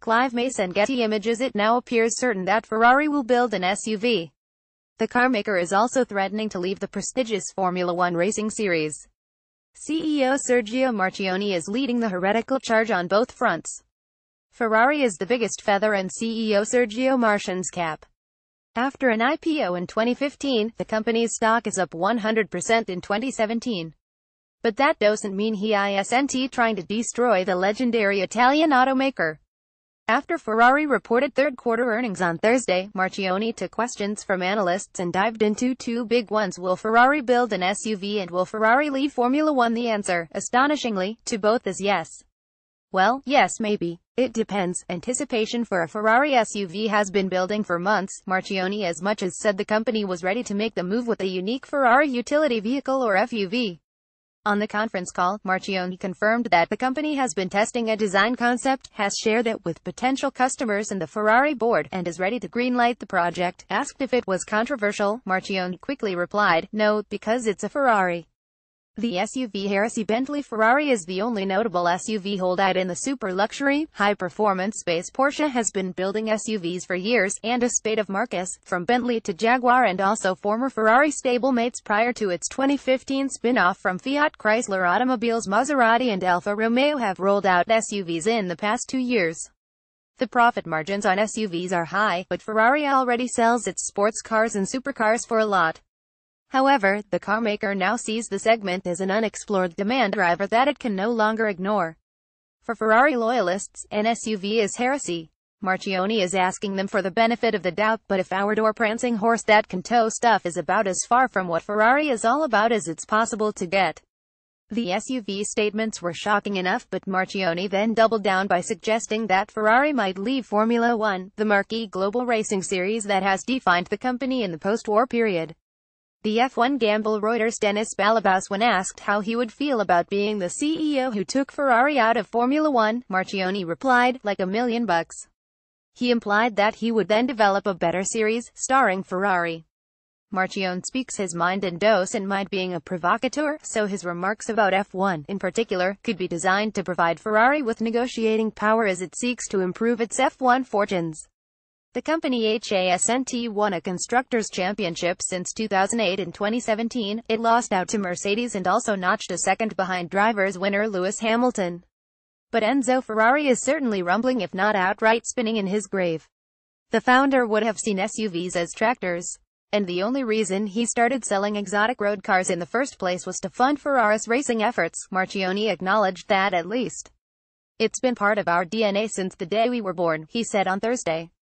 Clive MasonGetty Images It now appears certain that Ferrari will build an SUV. The carmaker is also threatening to leave the prestigious Formula One racing series. CEO Sergio Marchionne is leading the heretical charge on both fronts. Ferrari is the biggest feather in CEO Sergio Marchionne's cap. After an IPO in 2015, the company's stock is up 100% in 2017. But that doesn't mean he isn't trying to destroy the legendary Italian automaker. After Ferrari reported third-quarter earnings on Thursday, Marchionne took questions from analysts and dived into two big ones. Will Ferrari build an SUV and will Ferrari leave Formula One? The answer, astonishingly, to both is yes. Well, yes, maybe. It depends. Anticipation for a Ferrari SUV has been building for months. Marchionne as much as said the company was ready to make the move with a unique Ferrari utility vehicle or FUV. On the conference call, Marchionne confirmed that the company has been testing a design concept, has shared it with potential customers and the Ferrari board, and is ready to greenlight the project. Asked if it was controversial, Marchionne quickly replied, "No, because it's a Ferrari." The SUV heresy. Bentley Ferrari is the only notable SUV holdout in the super-luxury, high-performance space. Porsche has been building SUVs for years, and a spate of marques, from Bentley to Jaguar and also former Ferrari stablemates prior to its 2015 spin-off from Fiat Chrysler automobiles. Maserati and Alfa Romeo have rolled out SUVs in the past 2 years. The profit margins on SUVs are high, but Ferrari already sells its sports cars and supercars for a lot. However, the carmaker now sees the segment as an unexplored demand driver that it can no longer ignore. For Ferrari loyalists, an SUV is heresy. Marchionne is asking them for the benefit of the doubt, but if our door-prancing horse that can tow stuff is about as far from what Ferrari is all about as it's possible to get. The SUV statements were shocking enough, but Marchionne then doubled down by suggesting that Ferrari might leave Formula One, the marquee global racing series that has defined the company in the post-war period. The F1 gamble. Reuters' Dennis Balabas. When asked how he would feel about being the CEO who took Ferrari out of Formula One, Marchionne replied, "Like $1 million." He implied that he would then develop a better series, starring Ferrari. Marchionne speaks his mind and doesn't mind being a provocateur, so his remarks about F1, in particular, could be designed to provide Ferrari with negotiating power as it seeks to improve its F1 fortunes. The company hasn't won a Constructors' Championship since 2008. In 2017, it lost out to Mercedes and also notched a second behind Drivers' winner Lewis Hamilton. But Enzo Ferrari is certainly rumbling, if not outright spinning in his grave. The founder would have seen SUVs as tractors. And the only reason he started selling exotic road cars in the first place was to fund Ferrari's racing efforts. Marchionne acknowledged that at least, "It's been part of our DNA since the day we were born," he said on Thursday.